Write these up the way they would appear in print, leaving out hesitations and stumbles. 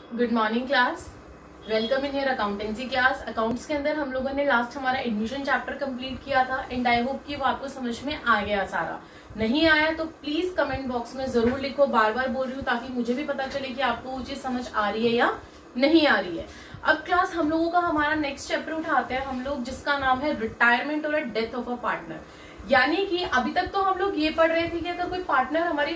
Good morning class. Welcome in your accountancy class. Accounts के अंदर हम लोगों ने लास्ट हमारा एडमिशन चैप्टर कंप्लीट किया था एंड आई होप कि वो आपको समझ में आ गया। सारा नहीं आया तो प्लीज कमेंट बॉक्स में जरूर लिखो। बार बार बोल रही हूँ ताकि मुझे भी पता चले कि आपको वो चीज समझ आ रही है या नहीं आ रही है। अब क्लास हम लोगों का हमारा नेक्स्ट चैप्टर उठाते हैं हम लोग, जिसका नाम है रिटायरमेंट और डेथ ऑफ अ पार्टनर। यानी कि अभी तक तो हम लोग ये पढ़ रहे थे कि अगर कोई पार्टनर हमारी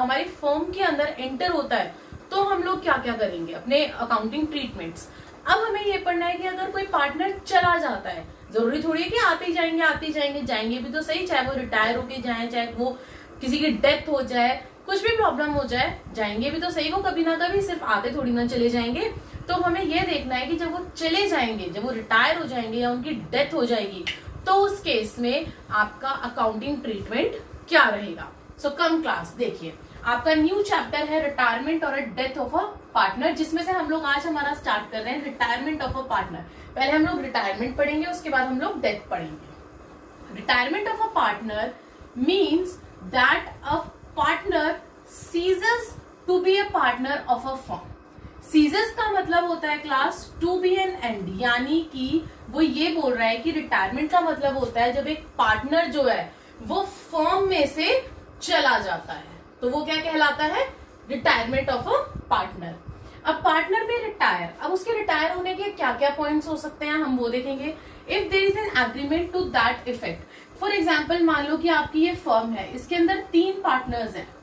फर्म के अंदर एंटर होता है तो हम लोग क्या क्या करेंगे अपने अकाउंटिंग ट्रीटमेंट्स। अब हमें ये पढ़ना है कि अगर कोई पार्टनर चला जाता है, जरूरी थोड़ी है कि आते जाएंगे जाएंगे भी तो सही, चाहे वो रिटायर होके जाए, चाहे वो किसी की डेथ हो जाए, कुछ भी प्रॉब्लम हो जाए, जाएंगे भी तो सही, वो कभी ना कभी, सिर्फ आते थोड़ी ना चले जाएंगे। तो हमें ये देखना है कि जब वो चले जाएंगे, जब वो रिटायर हो जाएंगे या उनकी डेथ हो जाएगी, तो उस केस में आपका अकाउंटिंग ट्रीटमेंट क्या रहेगा। सो कम क्लास देखिए, आपका न्यू चैप्टर है रिटायरमेंट और डेथ ऑफ अ पार्टनर, जिसमें से हम लोग आज हमारा स्टार्ट कर रहे हैं रिटायरमेंट ऑफ अ पार्टनर। पहले हम लोग रिटायरमेंट पढ़ेंगे, उसके बाद हम लोग डेथ पढ़ेंगे। Retirement of a partner means that a partner ceases to be a partner of a firm. Ceases का मतलब होता है class to be an end, यानी कि वो ये बोल रहा है कि रिटायरमेंट का मतलब होता है जब एक पार्टनर जो है वो फर्म में से चला जाता है, तो वो क्या कहलाता है, रिटायरमेंट ऑफ अ पार्टनर। अब पार्टनर भी रिटायर, अब उसके रिटायर होने के क्या क्या पॉइंट्स हो सकते हैं हम वो देखेंगे। If there is an agreement to that effect. For example मान लो कि आपकी ये फर्म है, इसके अंदर 3 पार्टनर्स हैं,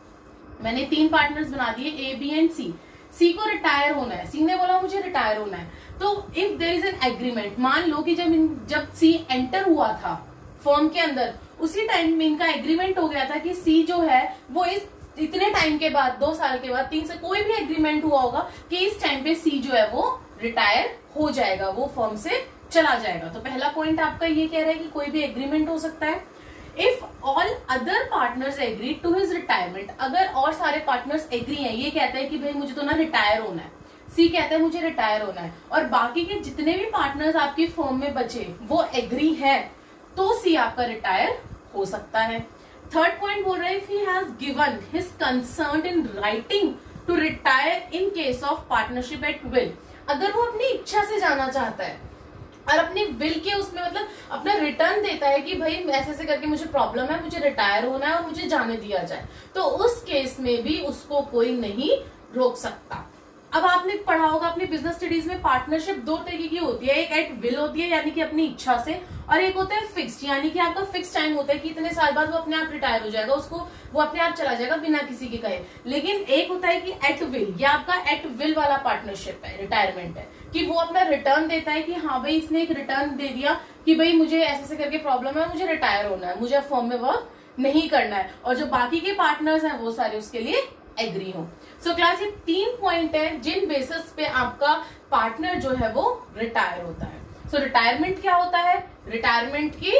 मैंने 3 पार्टनर्स बना दिए ए बी एंड सी। सी को रिटायर होना है, सी ने बोला मुझे रिटायर होना है, तो if there is an agreement, मान लो कि जब सी एंटर हुआ था फर्म के अंदर, उसी टाइम में इनका एग्रीमेंट हो गया था कि सी जो है वो इतने टाइम के बाद, 2 साल के बाद, 3 से कोई भी एग्रीमेंट हुआ होगा कि इस टाइम पे सी जो है वो रिटायर हो जाएगा, वो फर्म से चला जाएगा। तो पहला पॉइंट आपका ये कह रहा है कि कोई भी एग्रीमेंट हो सकता है। If all other partners agree to his retirement, अगर और सारे पार्टनर्स एग्री हैं, ये कहते हैं कि भाई मुझे तो ना रिटायर होना है, सी कहता है मुझे रिटायर होना है, और बाकी के जितने भी पार्टनर्स आपकी फर्म में बचे वो एग्री है, तो सी आपका रिटायर हो सकता है। थर्ड पॉइंट बोल रहा है, if he has given his concern in writing to retire in case of partnership at will, अगर वो अपनी इच्छा से जाना चाहता है और अपनी विल के उसमें मतलब अपना रिटर्न देता है कि भाई ऐसे ऐसे करके मुझे प्रॉब्लम है, मुझे रिटायर होना है और मुझे जाने दिया जाए, तो उस केस में भी उसको कोई नहीं रोक सकता। अब आपने पढ़ा होगा अपनी बिजनेस स्टडीज में, पार्टनरशिप 2 तरीके की होती है, एक एट विल होती है यानी कि अपनी इच्छा से, और एक होता है फिक्स्ड, यानी कि आपका फिक्स टाइम होता है कि इतने साल बाद वो अपने आप रिटायर हो जाएगा, उसको वो अपने आप चला जाएगा बिना किसी के कहे। लेकिन एक होता है कि एट विल, ये आपका एट विल वाला पार्टनरशिप है, रिटायरमेंट है, कि वो अपना रिटर्न देता है कि हाँ भाई इसने एक रिटर्न दे दिया कि भाई मुझे ऐसे करके प्रॉब्लम है, मुझे रिटायर होना है, मुझे फर्म में वर्क नहीं करना है, और जो बाकी के पार्टनर्स हैं वो सारे उसके लिए एग्री हो। सो क्लास ये 3 पॉइंट है जिन बेसिस पे आपका पार्टनर जो है वो रिटायर होता है। सो रिटायरमेंट क्या होता है, रिटायरमेंट की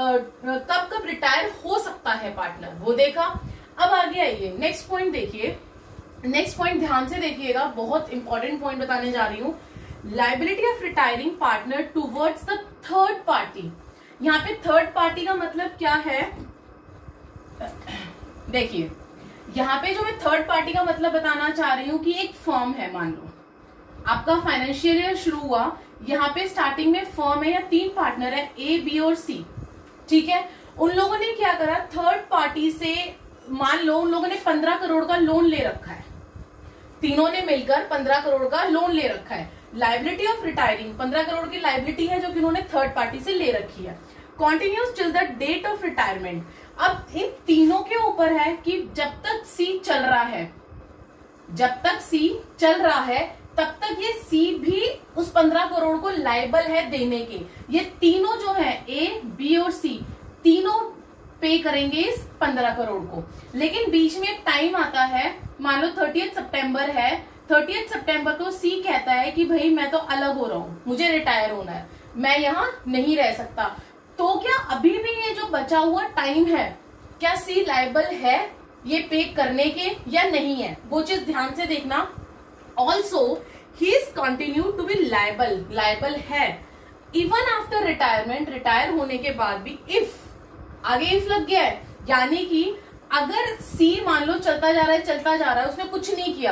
कब कब रिटायर हो सकता है पार्टनर, वो देखा। अब आगे आइए, नेक्स्ट पॉइंट देखिए, नेक्स्ट पॉइंट ध्यान से देखिएगा, बहुत इंपॉर्टेंट पॉइंट बताने जा रही हूँ। Liability of retiring partner towards the third party. यहाँ पे थर्ड पार्टी का मतलब क्या है, देखिए यहाँ पे जो मैं थर्ड पार्टी का मतलब बताना चाह रही हूँ कि एक फर्म है, मान लो आपका फाइनेंशियल ईयर शुरू हुआ, यहाँ पे स्टार्टिंग में फर्म है या 3 पार्टनर है ए बी और सी, ठीक है। उन लोगों ने क्या करा, थर्ड पार्टी से मान लो उन लोगों ने 15 करोड़ का लोन ले रखा है, तीनों ने मिलकर 15 करोड़ का लोन ले रखा है। लायबिलिटी ऑफ रिटायरिंग 15 करोड़ की लायबिलिटी है जो कि उन्होंने थर्ड पार्टी से ले रखी है, continues till the date of retirement. अब इन तीनों के ऊपर है कि जब तक सी चल रहा है, जब तक सी चल रहा है तब तक ये सी भी उस 15 करोड़ को लायबल है देने के। ये तीनों जो है ए बी और सी तीनों पे करेंगे इस 15 करोड़ को, लेकिन बीच में एक टाइम आता है, मान लो 30 सितंबर है, 30 सितंबर को सी कहता है कि भाई मैं तो अलग हो रहा हूं, मुझे रिटायर होना है, मैं यहां नहीं रह सकता, तो क्या अभी भी ये जो बचा हुआ टाइम है, क्या सी लायबल है ये पे करने के या नहीं है, वो चीज ध्यान से देखना। Also he is continue to be liable, liable है इवन आफ्टर रिटायरमेंट, रिटायर होने के बाद भी। इफ आगे इफ लग गया है, यानी कि अगर सी मान लो चलता जा रहा है, उसने कुछ नहीं किया,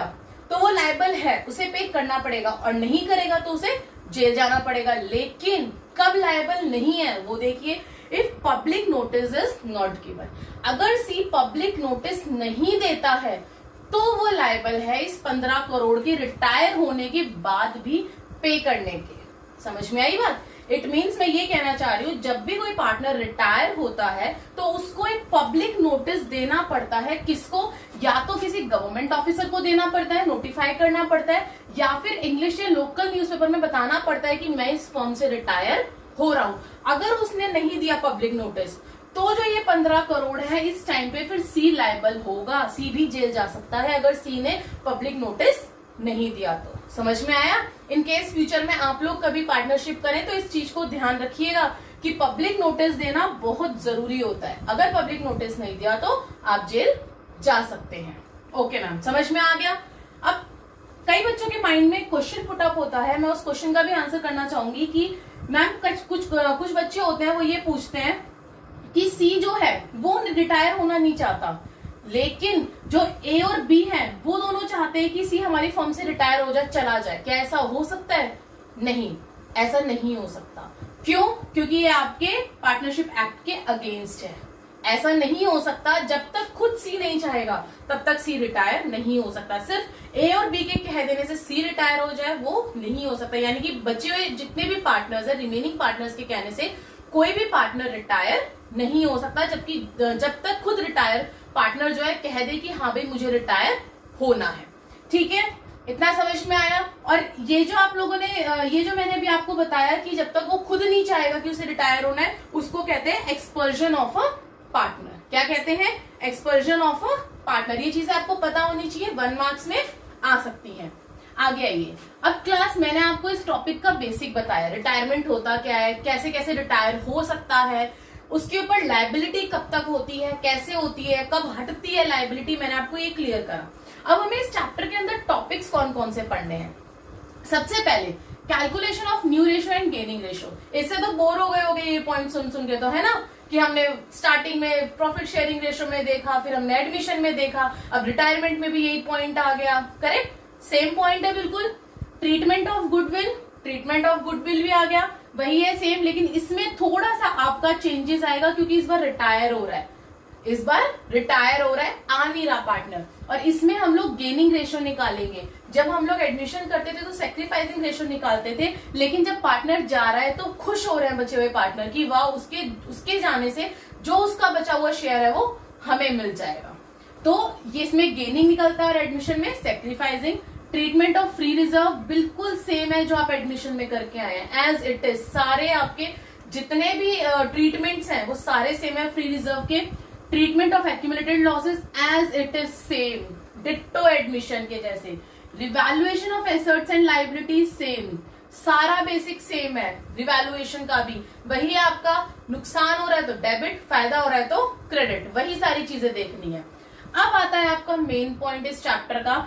तो वो लायबल है, उसे पे करना पड़ेगा, और नहीं करेगा तो उसे जेल जाना पड़ेगा। लेकिन कब लायबल नहीं है वो देखिए, if public notice is not given. अगर सी पब्लिक नोटिस नहीं देता है तो वो लायबल है इस 15 करोड़ के रिटायर होने के बाद भी पे करने के। समझ में आई बात? इट मीन्स मैं ये कहना चाह रही हूं, जब भी कोई पार्टनर रिटायर होता है तो उसको एक पब्लिक नोटिस देना पड़ता है। किसको? या तो किसी गवर्नमेंट ऑफिसर को देना पड़ता है, नोटिफाई करना पड़ता है, या फिर इंग्लिश या लोकल न्यूज़पेपर में बताना पड़ता है कि मैं इस फर्म से रिटायर हो रहा हूं। अगर उसने नहीं दिया पब्लिक नोटिस तो जो ये 15 करोड़ है इस टाइम पे फिर सी लायबल होगा, सी भी जेल जा सकता है अगर सी ने पब्लिक नोटिस नहीं दिया तो। समझ में आया? इन केस फ्यूचर में आप लोग कभी पार्टनरशिप करें तो इस चीज को ध्यान रखिएगा कि पब्लिक नोटिस देना बहुत जरूरी होता है। अगर पब्लिक नोटिस नहीं दिया तो आप जेल जा सकते हैं। ओके मैम, समझ में आ गया? अब कई बच्चों के माइंड में क्वेश्चन पुट अप होता है, मैं उस क्वेश्चन का भी आंसर करना चाहूंगी कि मैम कुछ बच्चे होते हैं वो ये पूछते हैं कि सी जो है वो रिटायर होना नहीं चाहता, लेकिन जो ए और बी हैं वो दोनों चाहते हैं कि सी हमारी फर्म से रिटायर हो जाए, चला जाए। क्या ऐसा हो सकता है? नहीं, ऐसा नहीं हो सकता। क्यों? क्योंकि ये आपके पार्टनरशिप एक्ट के अगेंस्ट है। ऐसा नहीं हो सकता, जब तक खुद सी नहीं चाहेगा तब तक सी रिटायर नहीं हो सकता। सिर्फ ए और बी के कह देने से सी रिटायर हो जाए वो नहीं हो सकता। यानी कि बचे हुए जितने भी पार्टनर्स है, रिमेनिंग पार्टनर्स के कहने से कोई भी पार्टनर रिटायर नहीं हो सकता, जबकि जब तक खुद रिटायर पार्टनर जो है कह दे कि हाँ भाई मुझे रिटायर होना है। ठीक है, इतना समझ में आया? और ये जो आप लोगों ने ये जो मैंने अभी आपको बताया कि जब तक वो खुद नहीं चाहेगा कि उसे रिटायर होना है, उसको कहते हैं एक्सपर्जन ऑफ अ पार्टनर। क्या कहते हैं? Expulsion of a partner. ये चीजें आपको पता होनी चाहिए, 1 मार्क्स में आ सकती है। आगे आइए। अब क्लास मैंने आपको इस टॉपिक का बेसिक बताया, रिटायरमेंट होता क्या है, कैसे कैसे रिटायर हो सकता है, उसके ऊपर लायबिलिटी कब तक होती है, कैसे होती है, कब हटती है लायबिलिटी, मैंने आपको ये क्लियर करा। अब हमें इस चैप्टर के अंदर टॉपिक्स कौन कौन से पढ़ने हैं। सबसे पहले calculation of new ratio and gaining ratio. इससे तो बोर हो गए होंगे ये पॉइंट सुन सुन के, तो है ना, कि हमने स्टार्टिंग में प्रॉफिट शेयरिंग रेशियो में देखा, फिर हमने एडमिशन में देखा, अब रिटायरमेंट में भी यही पॉइंट आ गया। करेक्ट, सेम पॉइंट है बिल्कुल। Treatment of goodwill, treatment of goodwill भी आ गया, वही है सेम, लेकिन इसमें थोड़ा सा आपका चेंजेस आएगा क्योंकि इस बार रिटायर हो रहा है, इस बार रिटायर हो रहा है, आ नहीं रहा पार्टनर। और इसमें हम लोग गेनिंग रेशियो निकालेंगे। जब हम लोग एडमिशन करते थे तो सैक्रिफाइसिंग रेशियो निकालते थे, लेकिन जब पार्टनर जा रहा है तो खुश हो रहे हैं बचे हुए पार्टनर की, वाह उसके जाने से जो उसका बचा हुआ शेयर है वो हमें मिल जाएगा। तो ये इसमें गेनिंग निकलता है और एडमिशन में sacrificing. Treatment of free reserve बिल्कुल सेम है जो आप एडमिशन में करके आए हैं, एज इट इज। सारे आपके जितने भी ट्रीटमेंट्स हैं वो सारे सेम है फ्री रिजर्व के। Treatment of accumulated losses as it is same, ditto admission के जैसे। Revaluation of assets and liabilities same, सारा बेसिक सेम है। रिवैल्यूएशन का भी वही है, आपका नुकसान हो रहा है तो डेबिट, फायदा हो रहा है तो क्रेडिट, वही सारी चीजें देखनी है। अब आता है आपका मेन पॉइंट इस चैप्टर का,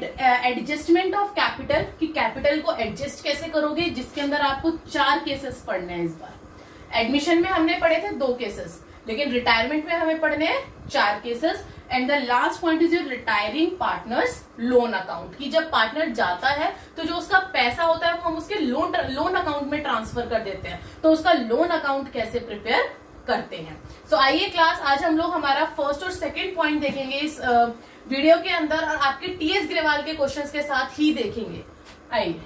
एडजस्टमेंट ऑफ कैपिटल, कि कैपिटल को एडजस्ट कैसे करोगे, जिसके अंदर आपको 4 केसेस पढ़ने हैं इस बार। एडमिशन में हमने पढ़े थे 2 केसेस, लेकिन रिटायरमेंट में हमें पढ़ने हैं 4 cases. And the last point is your retiring partners loan account, कि जब पार्टनर जाता है तो जो उसका पैसा होता है वो हम उसके लोन अकाउंट में ट्रांसफर कर देते हैं, तो उसका लोन अकाउंट कैसे प्रिपेयर करते हैं। सो आइए क्लास, आज हम लोग हमारा फर्स्ट और सेकंड पॉइंट देखेंगे इस वीडियो के अंदर, और आपके टीएस ग्रेवाल के क्वेश्चंस के साथ ही देखेंगे। आइए।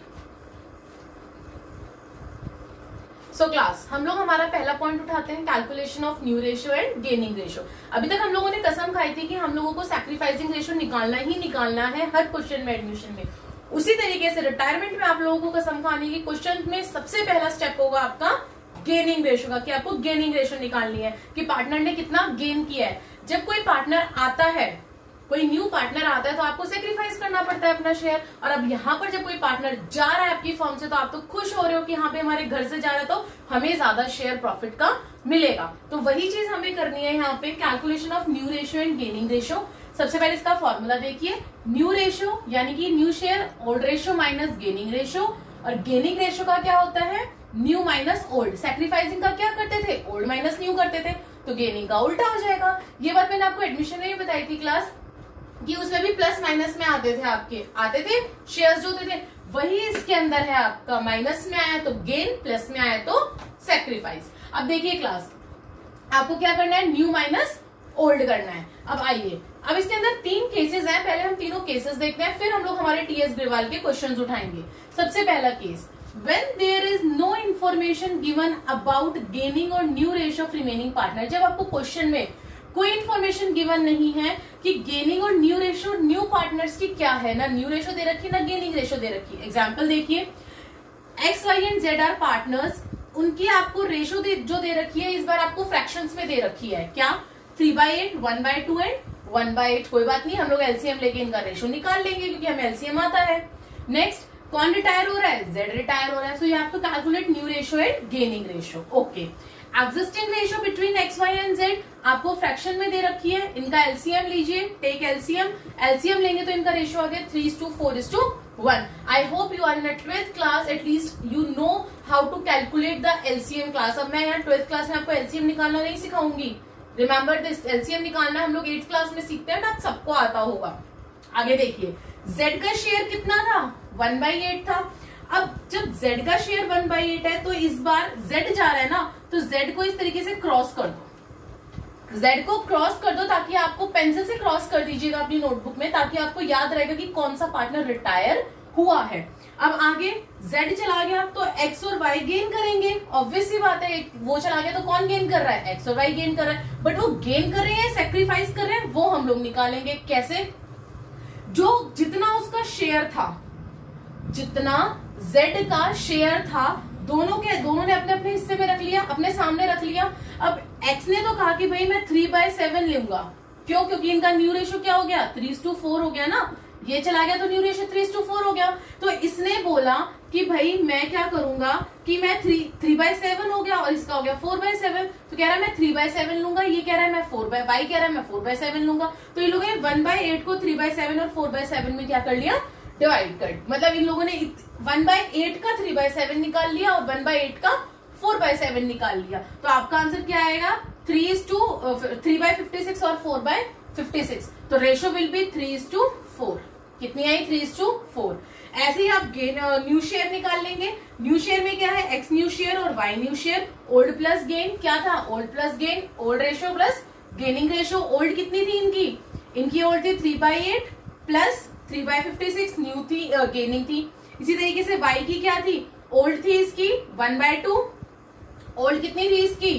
सो क्लास, हम लोग हमारा पहला पॉइंट उठाते हैं, calculation of new ratio and gaining ratio. अभी तक हम लोगों ने कसम खाई थी कि हम लोगों को सैक्रिफाइसिंग रेशियो निकालना ही निकालना है हर क्वेश्चन में एडमिशन में। उसी तरीके से रिटायरमेंट में आप लोगों को कसम खानी की क्वेश्चन में सबसे पहला स्टेप होगा आपका गेनिंग रेशियो का, कि आपको गेनिंग रेशियो निकालनी है कि पार्टनर ने कितना गेन किया है। जब कोई पार्टनर आता है, कोई न्यू पार्टनर आता है तो आपको सेक्रीफाइस करना पड़ता है अपना शेयर, और अब यहाँ पर जब कोई पार्टनर जा रहा है आपकी फर्म से तो आप तो खुश हो रहे हो कि हाँ पे हमारे घर से जा रहा है तो हमें ज्यादा शेयर प्रॉफिट का मिलेगा। तो वही चीज हमें करनी है यहाँ पे, calculation of new ratio and gaining ratio. सबसे पहले इसका फॉर्मूला देखिए, न्यू रेशियो यानी कि new share old ratio minus gaining ratio, और गेनिंग रेशियो का क्या होता है, न्यू माइनस ओल्ड। सैक्रिफाइसिंग का क्या करते थे, ओल्ड माइनस न्यू करते थे, तो गेनिंग का उल्टा हो जाएगा। ये बात मैंने आपको एडमिशन में भी बताई थी क्लास, कि उसमें भी प्लस माइनस में आते थे शेयर्स जो होते थे, वही इसके अंदर है आपका माइनस में आया तो गेन, प्लस में आया तो सेक्रीफाइस। अब देखिए क्लास, आपको क्या करना है, न्यू माइनस ओल्ड करना है। अब आइए, अब इसके अंदर 3 केसेस हैं, पहले हम तीनों केसेस देखते हैं, फिर हम लोग हमारे टीएस ग्रेवाल के क्वेश्चंस उठाएंगे। सबसे पहला case, when there is no information given about gaining or new ratio of remaining partner। जब आपको क्वेश्चन में कोई इंफॉर्मेशन गिवन नहीं है कि गेनिंग और न्यू रेशियो न्यू पार्टनर्स की क्या है, ना न्यू रेशियो दे रखी है ना गेनिंग रेशियो दे रखी है। एग्जांपल देखिए, X Y and Z are partners, उनकी आपको रेशियो जो दे रखी है इस बार आपको फ्रैक्शंस में दे रखी है, क्या 3/8, 1/2 एंड 1/8। कोई बात नहीं, हम लोग एलसीएम लेके इनका रेशियो निकाल लेंगे क्योंकि हमें एलसीएम आता है। नेक्स्ट, कौन रिटायर हो रहा है, जेड रिटायर हो रहा है, so you have to calculate new ratio and gaining ratio. Okay, existing ratio between X Y and Z आपको फ्रैक्शन में दे रखी है, इनका एलसीएम लीजिए, टेक एलसीएम, एलसीएम लेंगे तो इनका रेशियो आ गया 3:4:1। I hope you are in 12th class, at least you know how to calculate the LCM class. अब मैं यहाँ 12th क्लास में आपको एलसीएम निकालना नहीं सिखाऊंगी, रिमेंबर दिस, एलसीएम निकालना हम लोग 8th क्लास में सीखते हैं ना, सबको आता होगा। आगे देखिए, जेड का शेयर कितना था, 1/8 था। अब जब z का शेयर 1/8 है तो इस बार z जा रहा है ना, तो z को इस तरीके से क्रॉस कर दो, z को क्रॉस कर दो ताकि आपको पेंसिल से क्रॉस कर दीजिएगा अपनी नोटबुक में, ताकि आपको याद रहेगा कि कौन सा पार्टनर रिटायर हुआ है। अब आगे z चला गया तो x और y गेन करेंगे, ऑब्वियस सी बात है, वो चला गया तो कौन गेन कर रहा है, x और y गेन कर रहा है, बट वो गेन कर रहे हैं सेक्रीफाइस कर रहे हैं, वो हम लोग निकालेंगे। कैसे, जो जितना उसका शेयर था, जितना z का शेयर था, दोनों ने अपने अपने हिस्से में रख लिया, अपने सामने रख लिया। अब x ने तो कहा कि भाई मैं 3/7 लूंगा, क्यों, क्योंकि इनका न्यू रेशियो क्या हो गया, 3:4 हो गया ना, ये चला गया तो न्यू रेशियो 3:4 हो गया। तो इसने बोला कि भाई मैं क्या करूंगा कि मैं 3/7 हो गया और इसका हो गया 4/7, तो कह रहा है मैं 3/7 लूंगा, ये कह रहा है मैं 4/y कह रहा है मैं 4/7 लूंगा। तो इन लोगों ने 1/8 को 3/7 और 4/7 में क्या कर लिया, डिवाइड कर, मतलब इन लोगों ने 1/8 का 3/7 निकाल लिया और 1/8 का 4/7 निकाल लिया। तो आपका आंसर क्या आएगा, 3/56 और 4/56। तो रेशियो विल बी 3:4। कितनी आई, 3:4। ऐसे ही आप न्यू शेयर निकाल लेंगे। न्यू शेयर में क्या है, एक्स न्यू शेयर और Y new share, old plus gain, क्या था, old plus gain, old ratio plus gaining ratio. Old कितनी थी इनकी ओल्ड थी 3/8 प्लस 3/56, न्यू थी गेनिंग थी। इसी तरीके से y की क्या थी, ओल्ड थी इसकी 1/2, ओल्ड कितनी थी इसकी,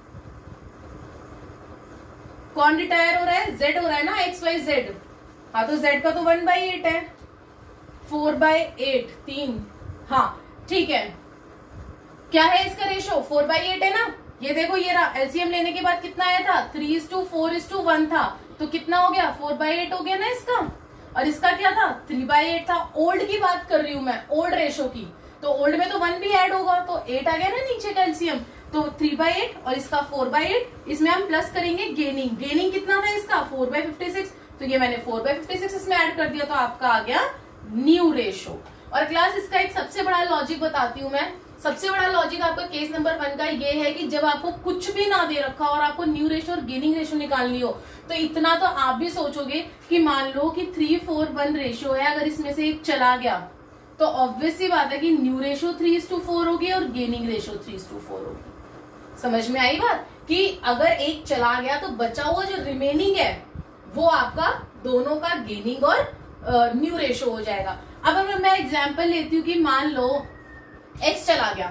कौन रिटायर हो रहा है, z हो रहा है ना, XYZ, हाँ तो z का तो 1/8 है, 4/8 3, हाँ ठीक है। क्या है इसका रेशियो, 4/8 है ना, ये देखो ये रहा, एलसीएम लेने के बाद कितना आया था, 3:4:1 था, तो कितना हो गया, 4/8 हो गया ना इसका, और इसका क्या था, 3/8 था। ओल्ड की बात कर रही हूं मैं, ओल्ड रेशो की, तो ओल्ड में तो 1 भी ऐड होगा, तो 8 आ गया ना नीचे का एलसीएम, तो 3/8 और इसका 4/8, इसमें हम प्लस करेंगे गेनिंग, गेनिंग कितना था इसका 4/56, तो ये मैंने 4/56 इसमें ऐड कर दिया, तो आपका आ गया न्यू रेशो। और क्लास इसका एक सबसे बड़ा लॉजिक बताती हूँ मैं, सबसे बड़ा लॉजिक आपका केस नंबर 1 का ये है कि जब आपको कुछ भी ना दे रखा और आपको न्यू रेशो और गेनिंग रेशो निकालनी हो, तो इतना तो आप भी सोचोगे कि मान लो कि 3:4:1 रेशियो है, अगर इसमें से एक चला गया तो ऑब्वियस सी बात है कि न्यू रेशियो 3:4 होगी और गेनिंग रेशियो 3:4 होगी। समझ में आई बात, कि अगर एक चला गया तो बचा हुआ जो रिमेनिंग है वो आपका दोनों का गेनिंग और न्यू रेशियो हो जाएगा। अब अगर मैं एग्जाम्पल लेती हूँ कि मान लो x चला गया,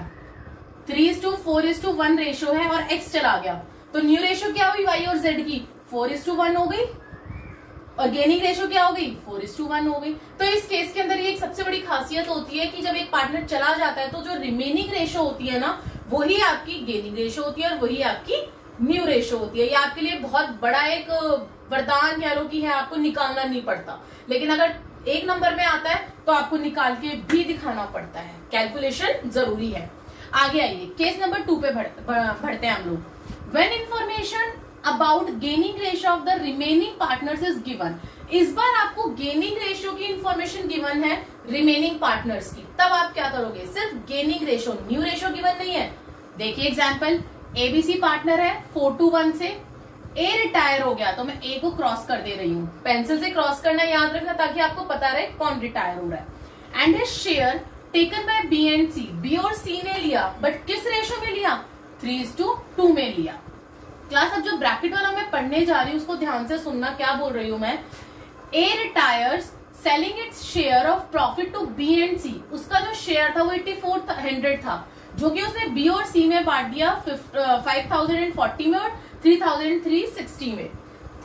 3:4:1 रेशियो है और x चला गया, तो न्यू रेशियो क्या हुई y और z की, 4:1 हो गई, और गेनिंग रेशियो क्या हो गई, 4:1 हो गई। तो इस केस के अंदर ये एक सबसे बड़ी खासियत होती है कि जब एक पार्टनर चला जाता है तो जो रिमेनिंग रेशियो होती है ना, वही आपकी गेनिंग रेशियो होती है और वही आपकी न्यू रेशियो होती है। ये आपके लिए बहुत बड़ा एक वरदान कह लो कि है, आपको निकालना नहीं पड़ता, लेकिन अगर एक नंबर में आता है तो आपको निकाल के भी दिखाना पड़ता है, कैलकुलेशन जरूरी है। आगे आइए, केस नंबर 2 पे बढ़ते हैं हम लोग। When information about gaining ratio of the remaining partners is given, इस बार आपको गेनिंग रेशियो की इंफॉर्मेशन गिवन है रिमेनिंग पार्टनर्स की, तब आप क्या करोगे, सिर्फ gaining ratio, new ratio given नहीं है। देखिए एग्जाम्पल, एबीसी पार्टनर है 4:1 से, ए रिटायर हो गया तो मैं ए को क्रॉस कर दे रही हूँ, पेंसिल से क्रॉस करना याद रखना ताकि आपको पता रहे कौन रिटायर हो रहा है। And his share taken by B and C, B और सी ने लिया बट किस रेशो में लिया, 3:2 में लिया। क्लास अब जो ब्रैकेट वाला मैं पढ़ने जा रही हूँ उसको ध्यान से सुनना, क्या बोल रही हूँ मैं। A retires selling its share of profit to B and C, उसका जो शेयर था वो 8400 था, जो कि उसने बी और सी में बांट दिया 5040 में और 3360 में,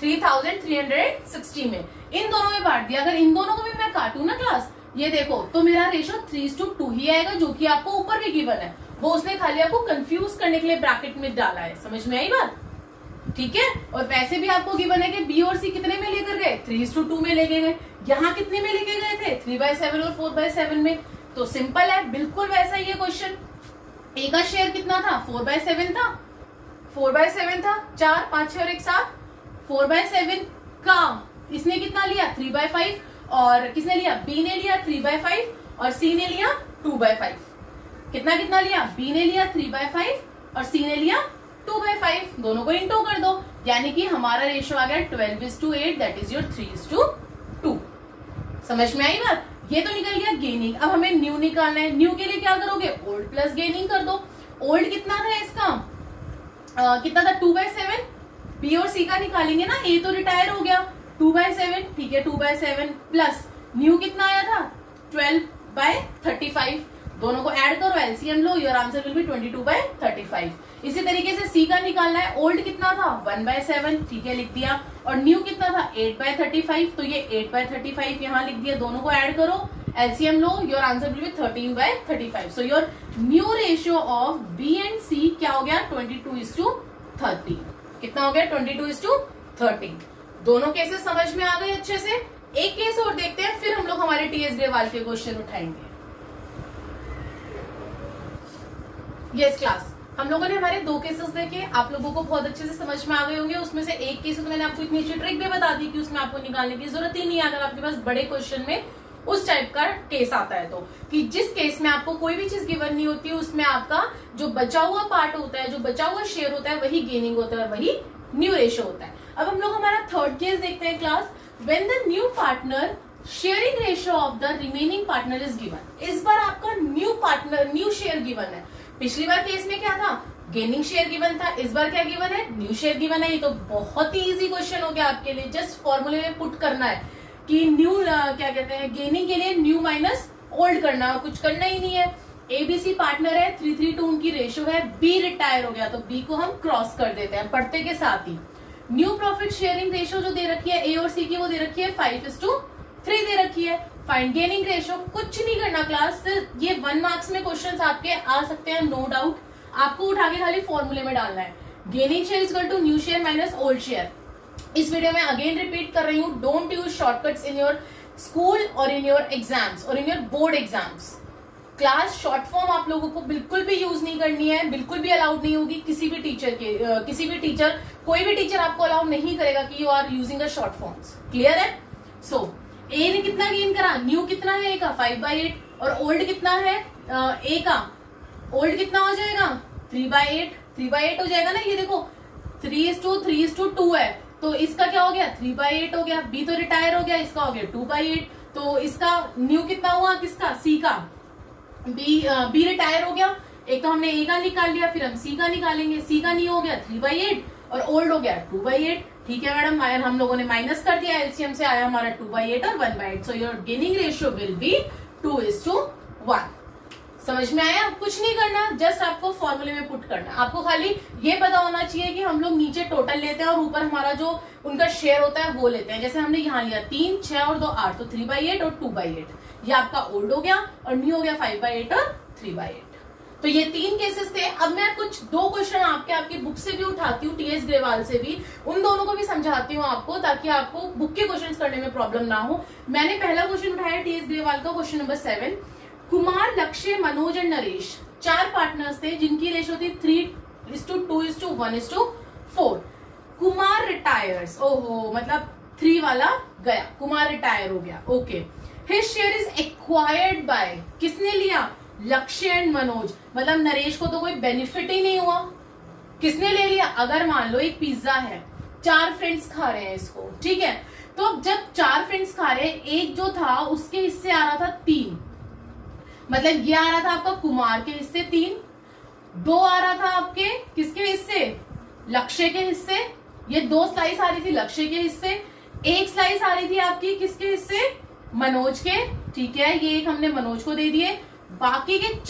3360 में, इन दोनों में बांट दिया। अगर इन दोनों को भी मैं काटू ना क्लास, ये देखो तो मेरा रेशो 3:2 ही आएगा, जो कि आपको ऊपर भी गिवन है, वो उसने खाली आपको कंफ्यूज करने के लिए ब्रैकेट में डाला है। समझ में आई बात, ठीक है। और वैसे भी आपको गिवन है कि बी और सी कितने में लेकर गए, 3:2 में लेके गए। यहाँ कितने में लेके गए थे, 3/7 और 4/7 में। तो सिंपल है, बिल्कुल वैसा ही है क्वेश्चन। ए का शेयर कितना था, 4/7 था, 4/7 था, 4 5 6 और 1 7, 4/7 का इसने कितना लिया, 3/5, और किसने लिया, बी ने लिया 3/5 और सी ने लिया 2/5। कितना कितना लिया, बी ने लिया 3/5 और सी ने लिया 2/5, दोनों को इंटू कर दो, यानी कि हमारा रेशो आ गया 12:8, दैट इज योर 3:2। समझ में आई बात। ये तो निकल गया गेनिंग। अब हमें न्यू निकालना है। न्यू के लिए क्या करोगे, ओल्ड प्लस गेनिंग कर दो। ओल्ड कितना था इसका, कितना था, 2/7, बी और सी का निकालेंगे ना, ए तो रिटायर हो गया, 2/7, ठीक है, 2/7 प्लस न्यू कितना आया था, 12/35, दोनों को ऐड करो, एलसीएम लो, योर आंसर विल बी 22/35। इसी तरीके से सी का निकालना है। ओल्ड कितना था, 1/7, ठीक है, लिख दिया, और न्यू कितना था, 8/35, तो ये 8/35 यहाँ लिख दिया, दोनों को ऐड करो, एलसीएम लो, your answer will be 13/35। So your new ratio of B and C क्या हो गया, 22:30। कितना हो गया, 22:30। दोनों केसेस समझ में आ गए अच्छे से। एक केस और देखते हैं, फिर हम लोग हमारे टीएस ग्रेवाल के क्वेश्चन उठाएंगे। यस क्लास, हम लोगों ने हमारे 2 केसेस देखे, आप लोगों को बहुत अच्छे से समझ में आ गए होंगे। उसमें से एक केस तो मैंने आपको इतनी अच्छी ट्रिक भी बता दी कि उसमें आपको निकालने की जरूरत ही नहीं है, अगर आपके पास बड़े क्वेश्चन में उस टाइप का केस आता है तो, कि जिस केस में आपको कोई भी चीज गिवन नहीं होती, उसमें आपका जो बचा हुआ पार्ट होता है, जो बचा हुआ शेयर होता है, वही गेनिंग होता है और वही न्यू रेशियो होता है। अब हम लोग हमारा थर्ड केस देखते हैं class. When the new partner sharing ratio of the remaining partner is given. इस बार आपका new partner, new share given है। पिछली बार केस में क्या था, गेनिंग शेयर गिवन था, इस बार क्या गिवन है, न्यू शेयर गिवन है। ये तो बहुत ही इजी क्वेश्चन हो गया आपके लिए, जस्ट फॉर्मूले में पुट करना है कि न्यू क्या कहते हैं, गेनिंग के लिए न्यू माइनस ओल्ड करना, कुछ करना ही नहीं है। एबीसी पार्टनर है, 3:3 उनकी रेशियो है, बी रिटायर हो गया तो बी को हम क्रॉस कर देते हैं पढ़ते के साथ ही। न्यू प्रॉफिट शेयरिंग रेशियो जो दे रखी है ए और सी की, वो दे रखी है 5:3 दे रखी है। फाइंड गेनिंग रेशियो, कुछ नहीं करना क्लास, ये 1 मार्क्स में क्वेश्चंस आपके आ सकते हैं, नो डाउट। आपको उठा के खाली फॉर्मूले में डालना है, gaining share is equal to new share minus old share. इस वीडियो में अगेन रिपीट कर रही हूँ, don't use shortcuts in your school और इन योर एग्जाम्स और in your board exams. Class short form आप लोगों को बिल्कुल भी यूज नहीं करनी है, बिल्कुल भी अलाउड नहीं होगी किसी भी टीचर के, कोई भी टीचर आपको अलाउ नहीं करेगा कि you are using a short forms. Clear है। सो ए ने कितना गेन करा, न्यू कितना है ए का, 5/8, और ओल्ड कितना है ए का, ओल्ड कितना हो जाएगा, 3/8, 3/8 हो जाएगा ना। ये देखो 3:2 है, तो इसका क्या हो गया, 3/8 हो गया। बी तो रिटायर हो गया, इसका हो गया 2/8, तो इसका न्यू कितना हुआ, किसका, सी का, बी रिटायर हो गया। एक तो हमने ए का निकाल लिया, फिर हम सी का निकालेंगे। सी का न्यू हो गया 3/8 और ओल्ड हो गया 2/8। ठीक है मैडम, हम लोगों ने माइनस कर दिया, एलसीएम से आया हमारा 2/8 और 1/8। So your gaining ratio will be 2:1। समझ में आया। कुछ नहीं करना, जस्ट आपको फॉर्मूले में पुट करना। आपको खाली ये पता होना चाहिए कि हम लोग नीचे टोटल लेते हैं और ऊपर हमारा जो उनका शेयर होता है वो लेते हैं। जैसे हमने यहाँ लिया 3, 6 और 2 8, तो 3/8 और 2/8। ये आपका ओल्ड हो गया और न्यू हो गया 5/8 और 3/8। तो ये 3 केसेस थे। अब मैं कुछ 2 क्वेश्चन आपकी बुक से भी उठाती हूँ, टीएस ग्रेवाल से भी, उन दोनों को भी समझाती हूँ आपको, ताकि आपको बुक के क्वेश्चन करने में प्रॉब्लम ना हो। मैंने पहला क्वेश्चन उठाया टीएस ग्रेवाल का, क्वेश्चन नंबर 7। कुमार, लक्ष्य, मनोज एंड नरेश 4 पार्टनर्स थे जिनकी रेशो थी 3:2:1:4। कुमार रिटायर्स, ओहो मतलब 3 वाला गया, कुमार रिटायर हो गया। Okay, his share is acquired by, किसने लिया, लक्ष्य एंड मनोज। मतलब नरेश को तो कोई बेनिफिट ही नहीं हुआ, किसने ले लिया। अगर मान लो एक पिज्जा है, 4 फ्रेंड्स खा रहे हैं इसको, ठीक है। तो अब जब 4 फ्रेंड्स खा रहे हैं, एक जो था उसके हिस्से आ रहा था 3, मतलब ये आ रहा था आपका कुमार के हिस्से 3, 2 आ रहा था आपके किसके हिस्से, लक्ष्य के हिस्से, ये 2 स्लाइस आ रही थी लक्ष्य के हिस्से, 1 स्लाइस आ रही थी आपकी किसके हिस्से, मनोज के, ठीक है, ये एक हमने मनोज को दे दिए। बाकी के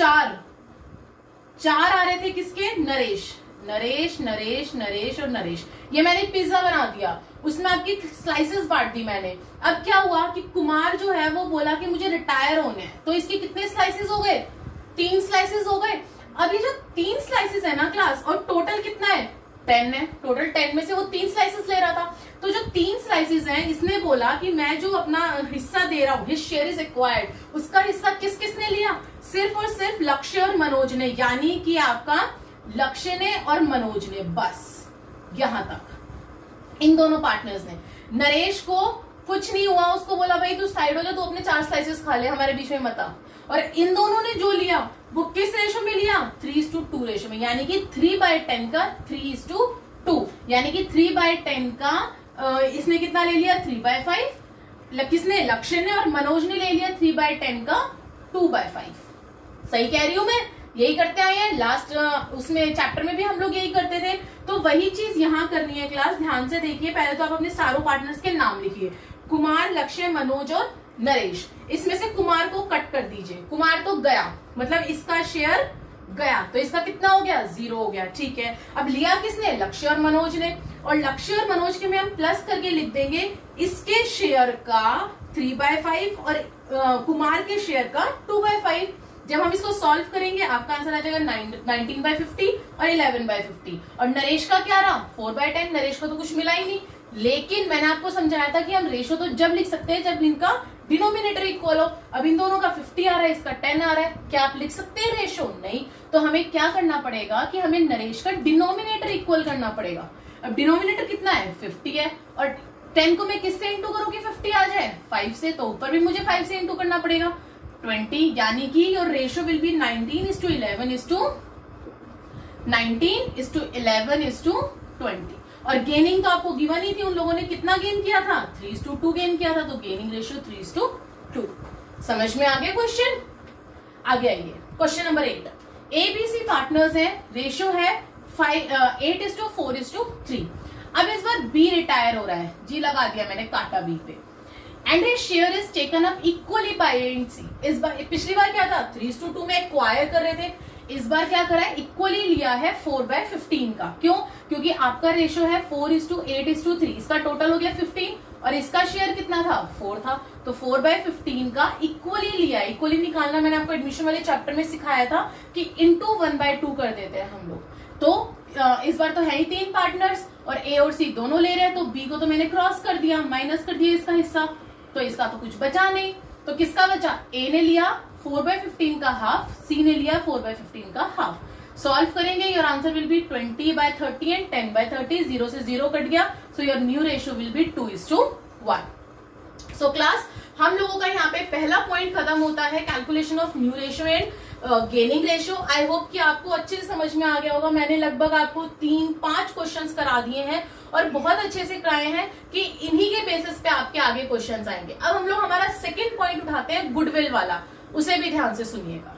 4 आ रहे थे किसके, नरेश, नरेश नरेश नरेश और नरेश। ये मैंने पिज्जा बना दिया, उसमें आपकी स्लाइसेस बांट दी मैंने। अब क्या हुआ कि कुमार जो है वो बोला कि मुझे रिटायर होने हैं, तो इसके कितने स्लाइसेस हो गए, 3 स्लाइसेस हो गए। अब ये जो 3 स्लाइसेस है ना क्लास, और टोटल कितना है, 10 है, टोटल 10 में से वो 3 स्लाइसेस ले रहा था। तो जो 3 स्लाइसेस हैं, इसने बोला कि मैं जो अपना हिस्सा दे रहा हूँ, हिज शेयर इज एक्वायर्ड, उसका हिस्सा किस किसने लिया, सिर्फ और सिर्फ लक्ष्य और मनोज ने, यानी कि आपका लक्ष्य ने और मनोज ने, बस यहां तक इन दोनों पार्टनर्स ने। नरेश को कुछ नहीं हुआ, उसको बोला भाई तू साइड हो जा, तू अपने 4 स्लाइसेस खा ले, हमारे बीच में मत आ। और इन दोनों ने जो लिया वो किस रेशो में लिया, 3:2 रेशो में, यानी कि 3/10 का 3:2, यानी कि 3/10 का इसने कितना ले लिया, 3/5, किसने, लक्ष्य ने, और मनोज ने ले लिया 3/10 का 2/5। सही कह रही हूं मैं, यही करते आए हैं, लास्ट उसमें चैप्टर में भी हम लोग यही करते थे। तो वही चीज यहाँ करनी है क्लास, ध्यान से देखिए। पहले तो आप अपने चारों पार्टनर्स के नाम लिखिए, कुमार, लक्ष्य, मनोज और नरेश। इसमें से कुमार को कट कर दीजिए, कुमार तो गया, मतलब इसका शेयर गया, तो इसका कितना हो गया, 0 हो गया, ठीक है। अब लिया किसने, लक्ष्य और मनोज ने, और लक्ष्य और मनोज के में हम प्लस करके लिख देंगे इसके शेयर का 3/5 और कुमार के शेयर का 2/5। जब हम इसको सॉल्व करेंगे आपका आंसर आ जाएगा 19/50 और 11/50। और नरेश का क्या रहा, 4/10, नरेश को तो कुछ मिला ही नहीं। लेकिन मैंने आपको समझाया था कि हम रेशो तो जब लिख सकते हैं जब इनका डिनोमिनेटर इक्वल हो। अब इन दोनों का 50 आ रहा है, इसका 10 आ रहा है, क्या आप लिख सकते हैं रेशो, नहीं। तो हमें क्या करना पड़ेगा कि हमें नरेश का डिनोमिनेटर इक्वल करना पड़ेगा। अब डिनोमिनेटर कितना है, 50 है, और 10 को मैं किससे इंटू करूं कि 50 आ जाए, 5 से, तो ऊपर भी मुझे 5 से इंटू करना पड़ेगा, 20, यानी कि योर रेशियो विल बी 19:11:20। और गेनिंग तो आपको गिवन ही थी, उन लोगों ने कितना गेन किया था, 3:2 गेन किया था, तो गेनिंग रेशियो 3:2। समझ में आ गया क्वेश्चन। आगे आइए, क्वेश्चन नंबर 8। एबीसी पार्टनर्स है, रेशियो है 8:4:3। अब इस बार बी रिटायर हो रहा है, जी लगा दिया मैंने काटा बी पे, and his share is taken up equally by A and C. इस बार, पिछली बार क्या था, 3:2 में एक्वायर कर रहे थे, इस बार क्या करा है, इक्वली लिया है 4/15 का। क्यों, क्योंकि आपका रेशियो है 4:8:3, इसका टोटल हो गया 15 और इसका शेयर कितना था, 4 था, तो 4/15 का इक्वली लिया। इक्वली निकालना मैंने आपको एडमिशन वाले चैप्टर में सिखाया था कि इंटू 1/2 कर देते हैं हम लोग। तो इस बार तो है ही 3 पार्टनर्स और ए और सी दोनों ले रहे हैं, तो बी को तो मैंने क्रॉस कर दिया, माइनस कर दिया इसका हिस्सा, तो इसका तो कुछ बचा नहीं। तो किसका बचा, ए ने लिया 4/15 का हाफ, सी ने लिया 4/15 का हाफ। सॉल्व करेंगे, your answer will be 20/30 and 10/30, 0 से 0 कट गया, so your new ratio will be 2:1। So class, हम लोगों का यहाँ पे पहला पॉइंट खत्म होता है, calculation of new ratio and gaining ratio. I hope कि आपको अच्छे से समझ में आ गया होगा। मैंने लगभग आपको 3-5 क्वेश्चंस करा दिए हैं और बहुत अच्छे से कराए हैं कि इन्हीं के बेसिस पे आपके आगे क्वेश्चंस आएंगे। अब हम लोग हमारा सेकंड पॉइंट उठाते हैं, गुडविल वाला, उसे भी ध्यान से सुनिएगा।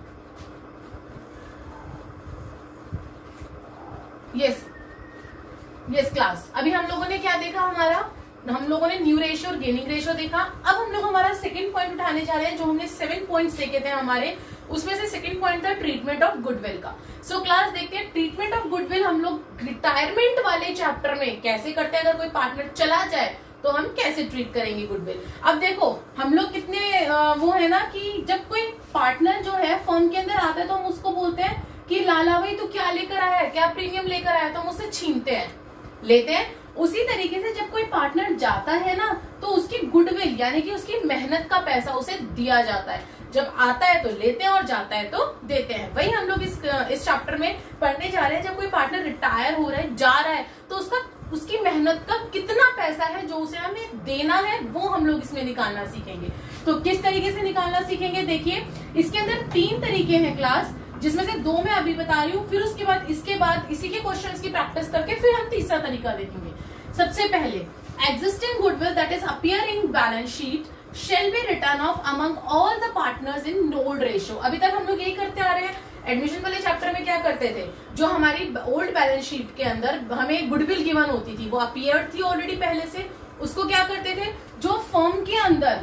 यस क्लास, अभी हम लोगों ने क्या देखा, हम लोगों ने न्यू रेशियो और गेनिंग रेशियो देखा। अब हम लोग हमारा सेकंड पॉइंट उठाने जा रहे हैं, जो हमने 7 पॉइंट्स देखे थे हमारे, उसमें से सेकंड पॉइंट था ट्रीटमेंट ऑफ गुडविल का। सो क्लास देखते हैं ट्रीटमेंट ऑफ गुडविल हम लोग रिटायरमेंट वाले चैप्टर में कैसे करते हैं। अगर कोई पार्टनर चला जाए तो हम कैसे ट्रीट करेंगे गुडविल। अब देखो हम लोग कितने वो है ना कि जब कोई पार्टनर जो है फर्म के अंदर आता है तो हम उसको बोलते हैं कि लाला भाई तू क्या लेकर आया है, क्या प्रीमियम लेकर आया है, तो हम उससे छीनते हैं, लेते हैं। उसी तरीके से जब कोई पार्टनर जाता है ना तो उसकी गुडविल यानी कि उसकी मेहनत का पैसा उसे दिया जाता है। जब आता है तो लेते हैं और जाता है तो देते हैं। वही हम लोग इस चैप्टर में पढ़ने जा रहे हैं। जब कोई पार्टनर रिटायर हो रहा है, जा रहा है, तो उसकी मेहनत का कितना पैसा है जो उसे हमें देना है, वो हम लोग इसमें निकालना सीखेंगे। तो किस तरीके से निकालना सीखेंगे, देखिए इसके अंदर 3 तरीके हैं क्लास, जिसमें से 2 मैं अभी बता रही हूँ। फिर उसके बाद इसके बाद इसी के क्वेश्चंस की प्रैक्टिस करके फिर हम तीसरा तरीका देखेंगे। सबसे पहले existing goodwill that is appear in balance sheet shall be written off among all the partners in old ratio. अभी तक हम लोग यही करते आ रहे हैं। एडमिशन वाले चैप्टर में क्या करते थे, जो हमारी ओल्ड बैलेंस शीट के अंदर हमें गुडविल गिवन होती थी, वो अपीयर थी ऑलरेडी पहले से, उसको क्या करते थे, जो फर्म के अंदर,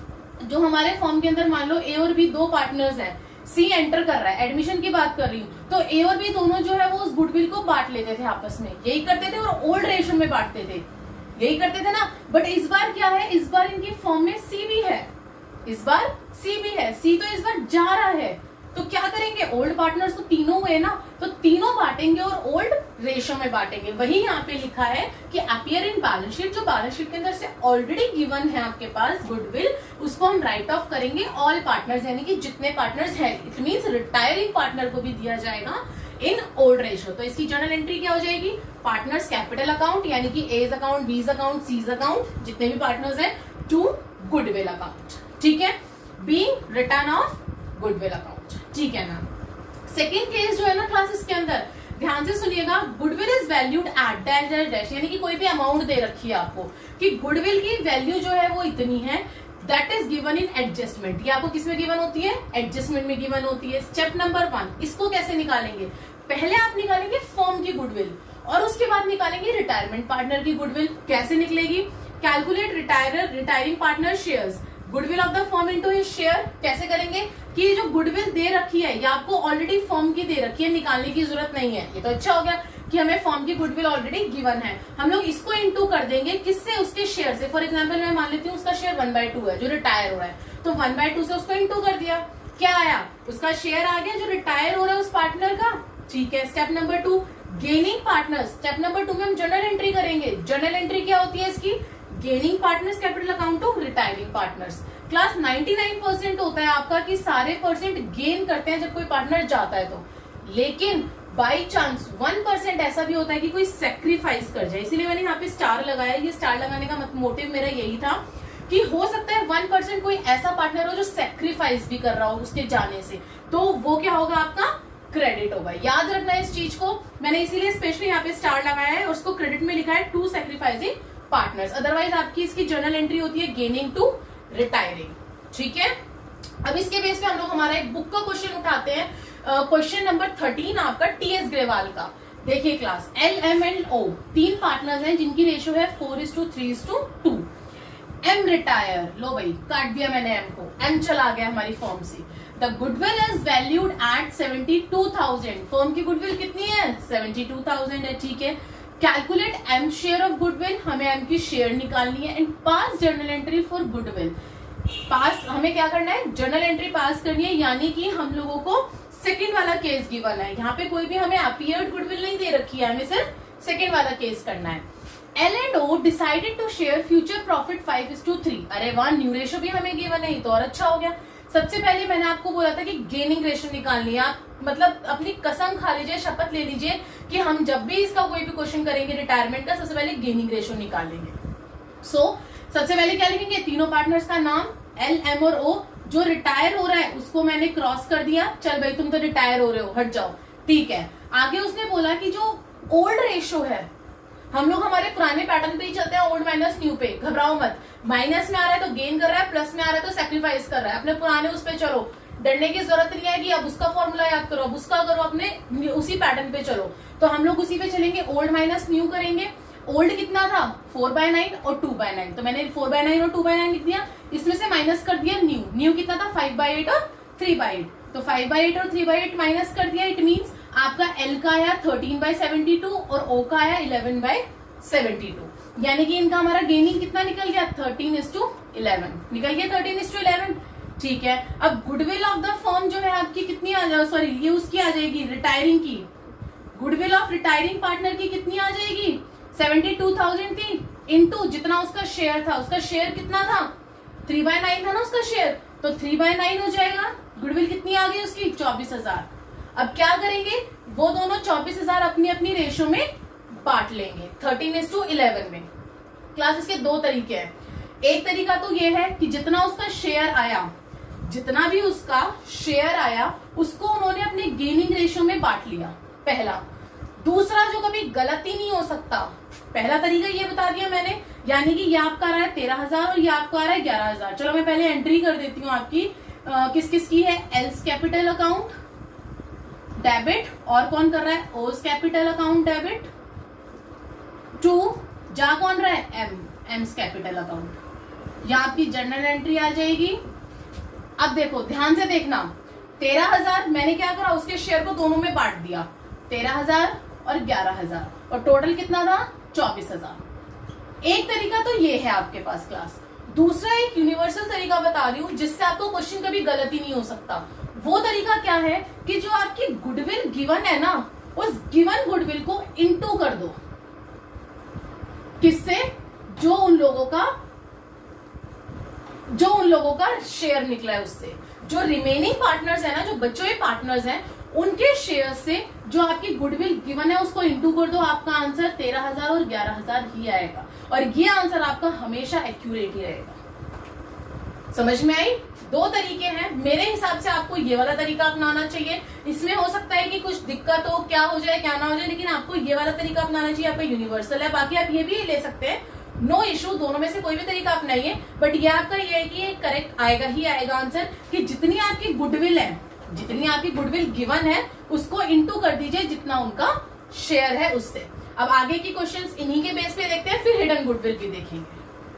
जो हमारे फर्म के अंदर मान लो ए और बी दो पार्टनर्स हैं, सी एंटर कर रहा है, एडमिशन की बात कर रही हूँ, तो ए और बी दोनों जो है वो उस गुडविल को बांट लेते थे आपस में, यही करते थे और ओल्ड रेशियो में बांटते थे, यही करते थे ना। बट इस बार क्या है, इस बार इनकी फर्म में सी भी है, इस बार सी भी है, सी तो इस बार जा रहा है, तो क्या करेंगे, ओल्ड पार्टनर्स तो तीनों हुए ना, तो तीनों बांटेंगे और ओल्ड रेशियो में बांटेंगे। वही यहाँ पे लिखा है कि अपीयर इन बैलेंस शीट, जो बैलेंस शीट के अंदर से ऑलरेडी गिवन है आपके पास गुडविल, उसको हम राइट ऑफ करेंगे ऑल पार्टनर्स, यानी कि जितने पार्टनर्स हैं, इट मींस रिटायरिंग पार्टनर को भी दिया जाएगा इन ओल्ड रेशियो। तो इसकी जर्नल एंट्री क्या हो जाएगी, पार्टनर्स कैपिटल अकाउंट, यानी कि A's account, B's account, C's account, जितने भी पार्टनर्स हैं, टू गुडविल अकाउंट, ठीक है, being written off goodwill account, ठीक है ना। सेकेंड केस जो है ना क्लासेस के अंदर, ध्यान से सुनिएगा, goodwill is valued at dash dash dash, यानी कि कोई भी अमाउंट दे रखी है आपको कि गुडविल की वैल्यू जो है वो इतनी है, that is given in adjustment. ये आपको किसमें गिवन होती है, एडजस्टमेंट में गिवन होती है। स्टेप नंबर 1, इसको कैसे निकालेंगे, पहले आप निकालेंगे फर्म की गुडविल और उसके बाद निकालेंगे रिटायरमेंट पार्टनर की गुडविल। कैसे निकलेगी, calculate retiring partner shares, goodwill of the firm into his share. कैसे करेंगे कि जो गुडविल दे रखी है ये आपको ऑलरेडी फर्म की दे रखी है, निकालने की जरूरत नहीं है। ये तो अच्छा हो गया कि हमें फर्म की गुडविल ऑलरेडी गिवन है, हम लोग इसको इनटू कर देंगे किससे, उसके शेयर से। फॉर एग्जांपल मैं मान लेती हूँ उसका शेयर 1/2 है, जो रिटायर हो रहा है, तो 1/2 से उसको इनटू कर दिया, क्या आया, उसका शेयर आ गया जो रिटायर हो रहा है उस पार्टनर का, ठीक है। Step number 2, gaining partners. Step number 2 में हम जर्नल एंट्री करेंगे। जर्नल एंट्री क्या होती है इसकी, gaining partners capital account to retiring partners. Class 99% होता है आपका कि सारे परसेंट गेन करते हैं जब कोई पार्टनर जाता है तो, लेकिन बाई चांस 1% ऐसा भी होता है कि कोई सेक्रीफाइस कर जाए, इसीलिए मैंने यहाँ पे स्टार लगाया। ये स्टार लगाने का मोटिव मेरा यही था कि हो सकता है 1% कोई ऐसा पार्टनर हो जो सेक्रीफाइस भी कर रहा हो उसके जाने से, तो वो क्या होगा, आपका क्रेडिट होगा। याद रखना है इस चीज को, मैंने इसीलिए स्पेशली यहाँ पे स्टार लगाया है और उसको क्रेडिट में लिखा है टू सेक्रीफाइसिंग पार्टनर्स। अदरवाइज आपकी इसकी जर्नल एंट्री होती है गेनिंग टू रिटायरिंग, ठीक है। अब इसके बेस पे हम लोग हमारा एक बुक का क्वेश्चन उठाते हैं, क्वेश्चन नंबर 13 आपका टीएस ग्रेवाल का। देखिए class, L M and O 3 partners हैं जिनकी रेशियो है 4:3:2। एम रिटायर, लो भाई काट दिया मैंने एम को, एम चला गया हमारी फर्म से। The goodwill is valued at 72,000, firm की गुडविल कितनी है, 72,000 है, ठीक है। Calculate M share of goodwill, हमें एम की शेयर निकालनी है, and pass journal entry for goodwill. Pass हमें क्या करना है, जर्नल एंट्री पास करनी है, यानी कि हम लोगों को सेकंड वाला केस गिवन है, यहाँ पे कोई भी हमें अपीयर्ड गुडविल नहीं दे रखी है, हमें सिर्फ सेकंड वाला केस करना है। L and O decided to share future profit 5:3। अरे वाह, न्यू रेशो भी हमें गिवन है, तो और अच्छा हो गया। सबसे पहले मैंने आपको बोला था कि गेनिंग रेशो निकालनी है, आप मतलब अपनी कसम खा लीजिए, शपथ ले लीजिए कि हम जब भी इसका कोई भी क्वेश्चन करेंगे रिटायरमेंट का, सबसे पहले गेनिंग रेशो निकालेंगे। सबसे पहले क्या लिखेंगे, तीनों पार्टनर्स का नाम, एल एम और ओ। जो रिटायर हो रहा है उसको मैंने क्रॉस कर दिया, चल भाई तुम तो रिटायर हो रहे हो, हट जाओ, ठीक है। आगे उसने बोला कि जो ओल्ड रेशो है, हम लोग हमारे पुराने पैटर्न पे ही चलते हैं, ओल्ड माइनस न्यू पे, घबराओ मत। माइनस में आ रहा है तो गेन कर रहा है, प्लस में आ रहा है तो सेक्रीफाइस कर रहा है, अपने पुराने उस पे चलो, डरने की जरूरत नहीं है कि अब उसका फॉर्मूला याद करो, अब उसका करो, अपने उसी पैटर्न पे चलो। तो हम लोग उसी पे चलेंगे, ओल्ड माइनस न्यू करेंगे। ओल्ड कितना था, 4/9 और 2/9, तो मैंने 4/9 और 2/9 लिख दिया, इसमें से माइनस कर दिया न्यू। न्यू कितना था, 5/8 और 3/8, तो 5/8 और 3/8 माइनस कर दिया। इट मीन्स आपका एल का आया 13/72 और ओ का आया 11/72, यानी कि इनका हमारा गेनिंग कितना निकल गया, 13:11 निकल गया, 13:11, ठीक है। अब गुडविल ऑफ द फर्म जो है आपकी कितनी आ जाए, सॉरी ये उसकी आ जाएगी रिटायरिंग की, गुडविल ऑफ रिटायरिंग पार्टनर की कितनी आ जाएगी, 72,000 थी, इनटू जितना उसका शेयर था, उसका शेयर कितना था, 3/9 था ना उसका शेयर, तो 3/9 हो जाएगा। गुडविल कितनी आ गई उसकी, 24,000। अब क्या करेंगे, वो दोनों 24,000 अपनी अपनी रेशो में बांट लेंगे 13:11 में। क्लास इसके 2 तरीके हैं। एक तरीका तो ये है कि जितना उसका शेयर आया, जितना भी उसका शेयर आया उसको उन्होंने अपने गेनिंग रेशियो में बांट लिया, पहला। दूसरा जो कभी गलती नहीं हो सकता, पहला तरीका ये बता दिया मैंने, यानी कि ये आपका आ रहा है 13,000 और ये आपका आ रहा है 11,000। चलो मैं पहले एंट्री कर देती हूँ आपकी, किस किस की है। एल्स कैपिटल अकाउंट डेबिट, और कौन कर रहा है, ओस कैपिटल अकाउंट डेबिट टू, जा कौन रहा है, एम्स कैपिटल अकाउंट। यह आपकी जर्नल एंट्री आ जाएगी। अब देखो ध्यान से देखना, 13,000 मैंने क्या करा, उसके शेयर को दोनों में बांट दिया, 13,000 और 11,000, और टोटल कितना था, 24,000। एक तरीका तो ये है आपके पास क्लास। दूसरा एक यूनिवर्सल तरीका बता रही हूं जिससे आपको क्वेश्चन कभी गलती नहीं हो सकता। वो तरीका क्या है कि जो आपकी गुडविल गिवन है ना, उस गिवन गुडविल को इनटू कर दो। किससे, जो उन लोगों का शेयर निकला है उससे। जो रिमेनिंग पार्टनर्स है ना, जो बचे हुए पार्टनर्स हैं, उनके शेयर से जो आपकी गुडविल गिवन है उसको इंटू कर दो। आपका आंसर 13,000 और 11,000 ही आएगा, और ये आंसर आपका हमेशा एक्यूरेट ही रहेगा। समझ में आई? दो तरीके हैं, मेरे हिसाब से आपको ये वाला तरीका अपनाना चाहिए। इसमें हो सकता है कि कुछ दिक्कत हो, क्या हो जाए क्या ना हो जाए, लेकिन आपको ये वाला तरीका अपनाना चाहिए। आपका यूनिवर्सल है, बाकी आप ये भी ले सकते हैं, नो इशू, दोनों में से कोई भी तरीका अपनाइए। बट ये आपका ये है कि करेक्ट आएगा ही आएगा आंसर, कि जितनी आपकी गुडविल है, जितनी आपकी गुडविल गिवन है, उसको इनटू कर दीजिए जितना उनका शेयर है उससे। अब आगे की क्वेश्चंस इन्हीं के बेस पे देखते हैं, फिर हिडन गुडविल भी देखेंगे।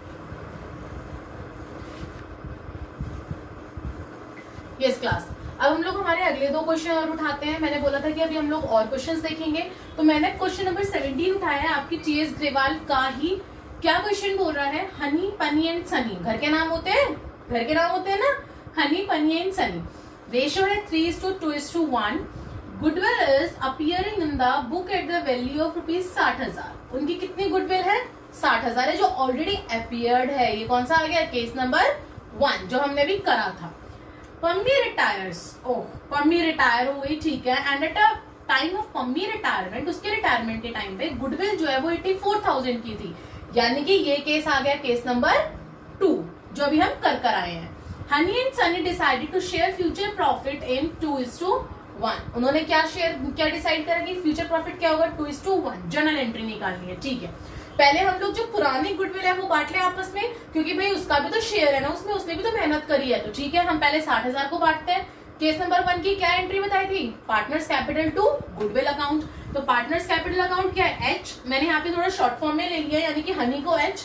यस क्लास, अब हम लोग हमारे अगले दो क्वेश्चन और उठाते हैं। मैंने बोला था कि अभी हम लोग और क्वेश्चंस देखेंगे, तो मैंने क्वेश्चन नंबर 17 उठाया है आपकी टीएस ग्रेवाल का ही। क्या क्वेश्चन बोल रहा है, हनी पनी एंड सनी, घर के नाम होते हैं, घर के नाम होते हैं ना, हनी पनी एंड सनी। रेशियो है 3:2:1। Goodwill is appearing in the book at the value of ₹60,000। उनकी कितनी गुडविल है, 60,000 है, जो ऑलरेडी अपीयर्ड है। ये कौन सा आ गया, केस नंबर 1 जो हमने भी करा था। पम्मी रिटायर्स, पम्मी रिटायर हो गई, ठीक है, and at a time of Pammi retirement, उसके रिटायरमेंट के टाइम पे गुडविल जो है वो 84,000 की थी। यानी कि ये केस आ गया केस नंबर 2 जो अभी हम कर आए हैं। Honey and Sunny decided to share future profit in 2:1। उन्होंने क्या डिसाइड करा कि फ्यूचर प्रॉफिट क्या होगा, 2:1। जर्नल एंट्री निकालनी है, ठीक है। पहले हम लोग जो पुरानी गुडविल है वो बांट ले आपस में, क्योंकि भाई उसका भी तो शेयर है ना उसमें, उसने भी तो मेहनत करी है, तो ठीक है हम पहले 60,000 को बांटते हैं। केस नंबर 1 की क्या एंट्री बताई थी, partners capital to goodwill account. तो पार्टनर्स कैपिटल अकाउंट क्या है, एच। मैंने यहाँ पे थोड़ा शॉर्ट फॉर्म में ले लिया, यानी कि हनी को एच,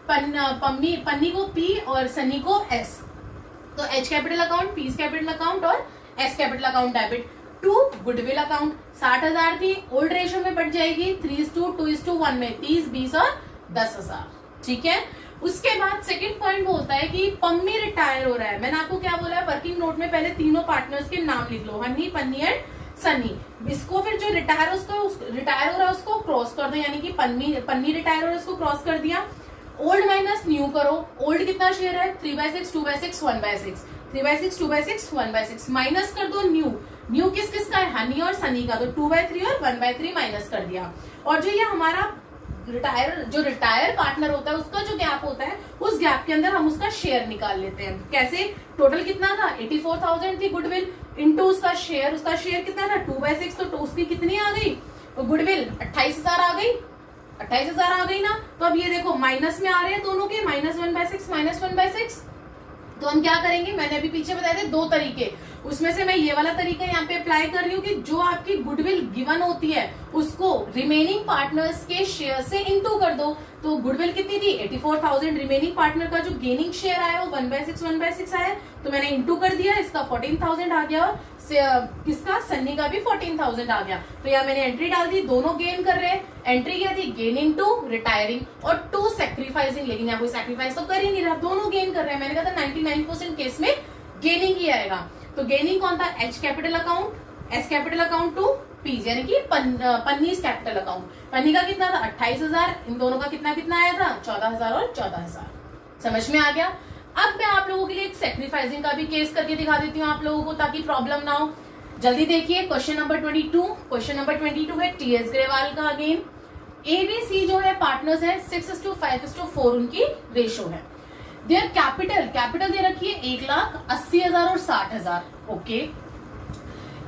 पन्नी को पी और सनी को एस। तो H capital account, P capital account और S capital account debit to goodwill account. 60,000 थी, ओल्ड रेशियो में बढ़ जाएगी 3:2:1 में 30, 20 और 10,000, ठीक है। उसके बाद सेकंड पॉइंट वो होता है कि पम्मी रिटायर हो रहा है। मैंने आपको क्या बोला है, वर्किंग नोट में पहले तीनों पार्टनर्स के नाम लिख लो, हनी, पन्नी एंड सनी। इसको फिर जो रिटायर हो रहा है उसको क्रॉस कर दो, यानी कि पन्नी रिटायर हो रहा है उसको क्रॉस कर दिया। ओल्ड माइनस न्यू करो, ओल्ड कितना शेयर है, 3/6, 2/6, 1/6, 3/6, 2/6, 1/6, माइनस कर दो न्यू। न्यू किस किस का है, हनी और सनी का, तो 2/3 और 1/3 माइनस कर दिया। और जो ये हमारा रिटायर पार्टनर होता है उसका जो गैप होता है, उस गैप के अंदर हम उसका शेयर निकाल लेते हैं। कैसे, टोटल कितना था, 84,000 थी गुडविल, इनटू उसका शेयर कितना था, 2/6, तो उसकी कितनी आ गई गुडविल, 28,000 आ गई, 28,000 आ गई ना। तो अब ये देखो माइनस में आ रहे हैं दोनों के, -1/6, -1/6। तो हम क्या करेंगे, मैंने अभी पीछे बताए थे दो तरीके, उसमें से मैं ये वाला तरीका यहाँ पे अप्लाई कर रही हूँ कि जो आपकी गुडविल गिवन होती है उसको रिमेनिंग पार्टनर्स के शेयर से इनटू कर दो। तो गुडविल कितनी थी, 84,000, रिमेनिंग पार्टनर का जो गेनिंग शेयर आया वो 1/6 आया, तो मैंने इनटू कर दिया, इसका 14,000 आ गया और किसका, सन्नी का भी 14,000 आ गया। तो यहाँ मैंने एंट्री डाल दी, दोनों गेन कर रहे हैं। एंट्री क्या थी, गेनिंग टू रिटायरिंग और टू सैक्रिफाइसिंग, लेकिन यहाँ कोई सैक्रिफाइस तो कर ही नहीं रहा, दोनों गेन कर रहे हैं। मैंने कहा था 99% केस में गेनिंग ही आएगा। तो गेनिंग कौन था, H capital account, S capital account to P, यानी कि पन्नीज कैपिटल अकाउंट। पन्नी का कितना था, 28,000, इन दोनों का कितना कितना आया था, 14,000 और 14,000। समझ में आ गया। अब मैं आप लोगों के लिए एक सैक्रिफाइसिंग का भी केस करके दिखा देती हूँ आप लोगों को, ताकि प्रॉब्लम ना हो। जल्दी देखिए क्वेश्चन नंबर 22। क्वेश्चन नंबर 22 है टीएस ग्रेवाल का। अगेन एबीसी जो है पार्टनर्स है, 6:5:4 उनकी रेशो है। देयर कैपिटल दे रखी है 1,80,000 और 60,000। Okay,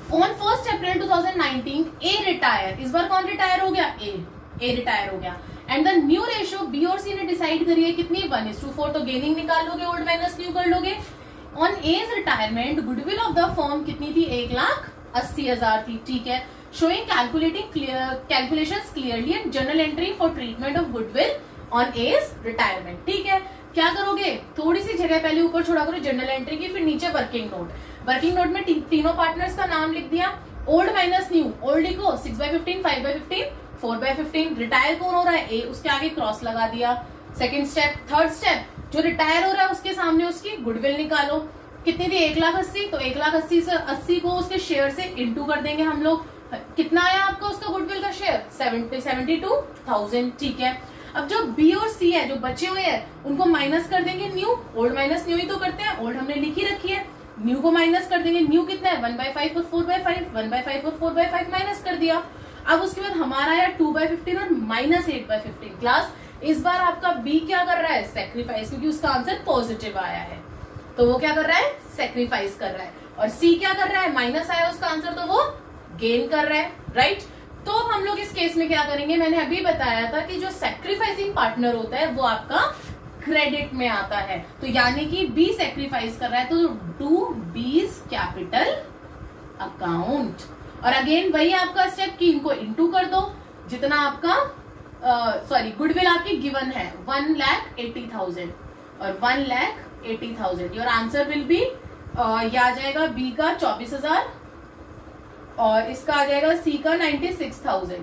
on 1 April 2019 A retire, इस बार कौन रिटायर हो गया? ए रिटायर हो गया। And the new ratio B और सी ने डिसाइड करी है कितनी? 1:4। तो गेनिंग निकाल लोगे, ओल्ड माइनस न्यू कर लोगे। On A's retirement goodwill of the firm कितनी थी? 1,80,000 थी। ठीक है, showing calculations clearly and journal entry for treatment of goodwill on A's retirement. ठीक है, क्या करोगे? थोड़ी सी जगह पहले ऊपर छोड़ा करो जर्नल एंट्री की, फिर नीचे वर्किंग नोट। वर्किंग नोट में तीनों पार्टनर्स का नाम लिख दिया, ओल्ड माइनस न्यू। ओल्ड लिखो 6/15, 5/15, 4/15। रिटायर कौन हो रहा है? ए, उसके आगे क्रॉस लगा दिया। Second step. थर्ड स्टेप, जो रिटायर हो रहा है उसके सामने उसकी गुडविल निकालो। कितनी थी? 1,80,000। तो 1,80,000 से 80 को उसके शेयर से इंटू कर देंगे हम लोग। कितना आया आपका उसका गुडविल का शेयर? 72,000। ठीक है, अब जो बी और सी है जो बचे हुए हैं उनको माइनस कर देंगे न्यू। ओल्ड माइनस न्यू ही तो करते हैं, ओल्ड हमने लिखी रखी है। न्यू को माइनस कर देंगे। न्यू कितना है? 1/5 और 4/5। 1/5 और 4/5 माइनस कर दिया। अब उसके बाद हमारा आया 2/15 और -8/15। क्लास इस बार आपका बी क्या कर रहा है? सेक्रीफाइस, क्योंकि उसका आंसर पॉजिटिव आया है तो वो क्या कर रहा है? सेक्रीफाइस कर रहा है। और सी क्या कर रहा है? माइनस आया उसका आंसर तो वो गेन कर रहा है। राइट, तो हम लोग इस केस में क्या करेंगे? मैंने अभी बताया था कि जो सेक्रीफाइसिंग पार्टनर होता है वो आपका क्रेडिट में आता है। तो यानी कि बी सेक्रीफाइस कर रहा है तो डू बीज कैपिटल अकाउंट। और अगेन वही आपका स्टेप कि इनको इंटू कर दो जितना आपका गुडविल आपकी गिवन है 1,80,000 और 1,80,000। योर आंसर विल बी ये आ जाएगा बी का 24,000 और इसका आ जाएगा सी का 96,000।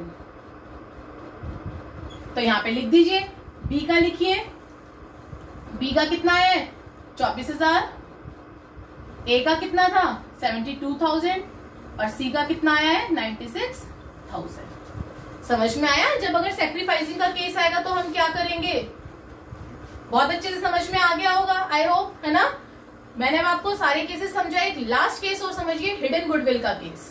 तो यहां पे लिख दीजिए, बी का लिखिए। बी का कितना है? 24,000। ए का कितना था? 72,000 और सी का कितना आया है? 96,000। समझ में आया? जब अगर सेक्रीफाइसिंग का केस आएगा तो हम क्या करेंगे? बहुत अच्छे से समझ में आ गया होगा, आई होप, है ना? मैंने आपको सारे केसेस समझाए। लास्ट केस और समझिए, हिडन गुडविल का केस।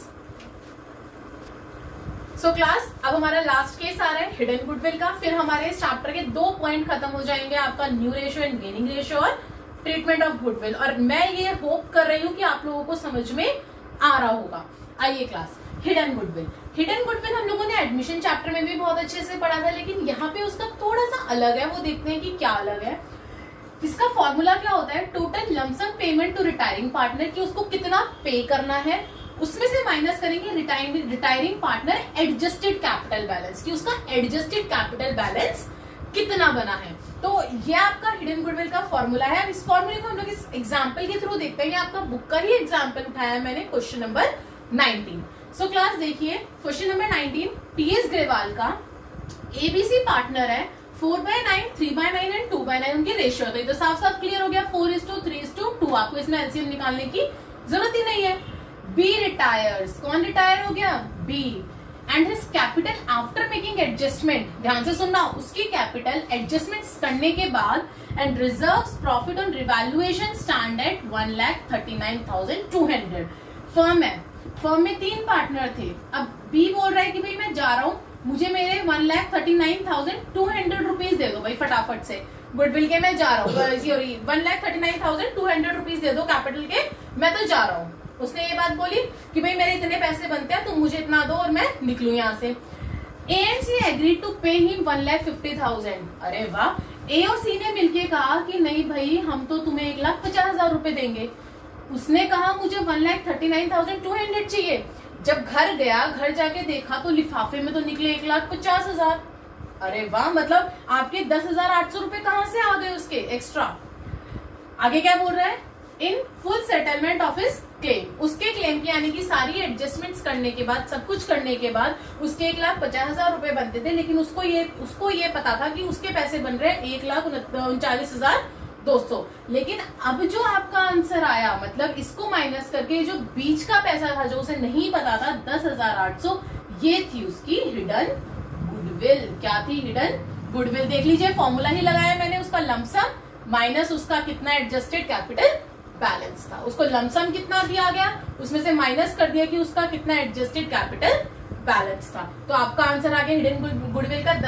सो क्लास, अब हमारा लास्ट केस आ रहा है हिडन गुडविल का। फिर हमारे इस चैप्टर के 2 पॉइंट खत्म हो जाएंगे, आपका new ratio and gaining ratio और ट्रीटमेंट ऑफ गुडविल। और मैं ये होप कर रही हूँ कि आप लोगों को समझ में आ रहा होगा। आइए class, hidden goodwill. Hidden goodwill हम लोगों ने एडमिशन चैप्टर में भी बहुत अच्छे से पढ़ा था, लेकिन यहाँ पे उसका थोड़ा सा अलग है। वो देखते हैं कि क्या अलग है। इसका फॉर्मूला क्या होता है? Total lump sum payment to retiring partner, की उसको कितना पे करना है, उसमें से माइनस करेंगे retiring partner adjusted capital balance, की उसका एडजस्टेड कैपिटल बैलेंस कितना बना है। तो ये आपका हिडन गुडविल का फॉर्मूला है। अब इस फॉर्मूले को हम लोग इस एग्जाम्पल के थ्रू देखते हैं। ये आपका बुक का ही एग्जाम्पल उठाया है मैंने, क्वेश्चन नंबर 19। सो क्लास देखिए, क्वेश्चन नंबर 19, टीएस ग्रेवाल का एबीसी पार्टनर है। 4/9, 3/9 एंड 2/9 उनके रेशियो थे। तो साफ साफ क्लियर हो गया, 4:3:2। आपको इसमें एलसीएम निकालने की जरूरत ही नहीं है। बी रिटायर्स, कौन रिटायर हो गया? B. And his capital after making adjustment, ध्यान से सुनना, उसकी कैपिटल एडजस्टमेंट्स करने के बाद and reserves profit on revaluation stand at 1,39,200। Firm है, फर्म में 3 पार्टनर थे। अब बी बोल रहा है कि भाई मैं जा रहा हूं, मुझे मेरे 1,39,200 रुपीज दे दो भाई फटाफट से। गुडविल के मैं जा रहा हूँ, 1,39,200 रुपीज दे दो कैपिटल के, मैं तो जा रहा हूँ। उसने ये बात बोली कि भाई मेरे इतने पैसे बनते हैं, तुम मुझे इतना दो और मैं निकलूं यहाँ से। A and C agreed to pay him 1,50,000। अरे वाह, ए और सी ने मिलके कहा कि नहीं भाई हम तो तुम्हें 1,50,000 रुपए देंगे। उसने कहा मुझे 1,39,200 चाहिए। जब घर गया, घर जाके देखा तो लिफाफे में तो निकले 1,50,000। अरे वाह, मतलब आपके 10,800 रुपए कहाँ से आ गए उसके एक्स्ट्रा। आगे क्या बोल रहा है? In full settlement of his claim, उसके क्लेम की यानी कि सारी एडजस्टमेंट्स करने के बाद, सब कुछ करने के बाद उसके 1,50,000 रुपए बनते थे, लेकिन उसको ये पता था कि उसके पैसे बन रहे हैं 1,39,200। लेकिन अब जो आपका आंसर आया, मतलब इसको माइनस करके जो बीच का पैसा था जो उसे नहीं पता था 10,800, ये थी उसकी हिडन गुडविल। क्या थी? Hidden goodwill. देख लीजिए, फॉर्मूला ही लगाया मैंने, उसका लमसम माइनस उसका कितना एडजस्टेड कैपिटल बैलेंस था। उसको लमसम कितना दिया गया, उसमें से माइनस कर दिया कि उसका कितना एडजस्टेड कैपिटल बैलेंस था। तो आपका आंसर आ गया हिडन गुडविल का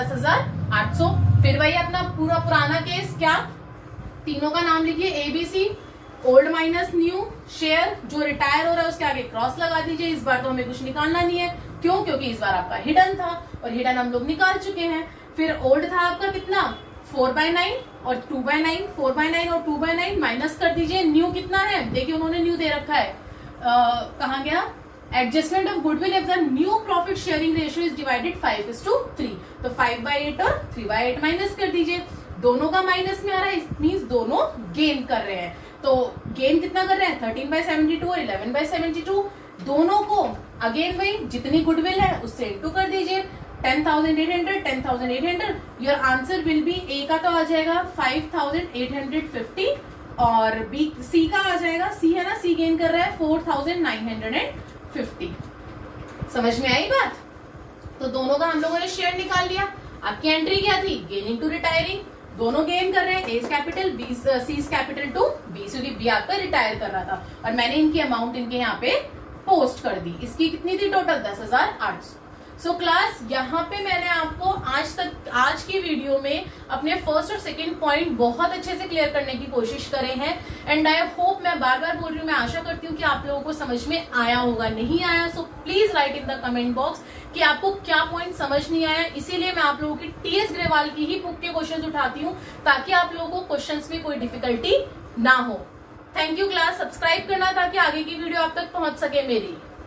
10,800। फिर वही अपना पूरा पुराना केस, क्या? तीनों का नाम लिखिए, ABC. Old minus new share, जो रिटायर हो रहा है उसके आगे क्रॉस लगा दीजिए। इस बार तो हमें कुछ निकालना नहीं है, क्यों? क्योंकि इस बार आपका हिडन था और हिडन हम लोग निकाल चुके हैं। फिर ओल्ड था आपका कितना 4/9 और 2/9, 4/9 और 2/9 माइनस कर दीजिए। न्यू कितना है देखिए, उन्होंने न्यू दे रखा है, कहाँ गया, adjustment of goodwill if the new profit sharing ratio is divided 5:3, तो 5/8 और 3/8 माइनस कर दीजिए। दोनों का माइनस में आ रहा है, मीन्स दोनों गेन कर रहे हैं। तो गेन कितना कर रहे हैं 13/72 और 11/72। दोनों को अगेन वही जितनी गुडविल है उससे इंटू कर दीजिए, 10,800 10,800। Your answer will be, A का तो आ जाएगा 5,850 और बी सी का आ जाएगा, सी है ना, सी गेन कर रहा है 4,950। समझ में आई बात? तो दोनों का हम लोगों ने शेयर निकाल लिया। आपकी एंट्री क्या थी, गेनिंग टू रिटायरिंग, दोनों गेन कर रहे हैं, A capital B C capital to B, क्योंकि बी आपका रिटायर कर रहा था और मैंने इनकी अमाउंट इनके यहाँ पे पोस्ट कर दी। इसकी कितनी थी टोटल 10,800। सो क्लास यहाँ पे मैंने आपको आज की वीडियो में अपने फर्स्ट और सेकंड पॉइंट बहुत अच्छे से क्लियर करने की कोशिश करे हैं एंड आई होप, मैं बार बार बोल रही हूँ, मैं आशा करती हूँ कि आप लोगों को समझ में आया होगा। नहीं आया so please write in the comment box कि आपको क्या पॉइंट समझ नहीं आया। इसीलिए मैं आप लोगों की टीएस ग्रेवाल की ही बुक के क्वेश्चंस उठाती हूँ ताकि आप लोगों को क्वेश्चंस में कोई डिफिकल्टी ना हो। थैंक यू क्लास, सब्सक्राइब करना ताकि आगे की वीडियो आप तक पहुंच सके मेरी।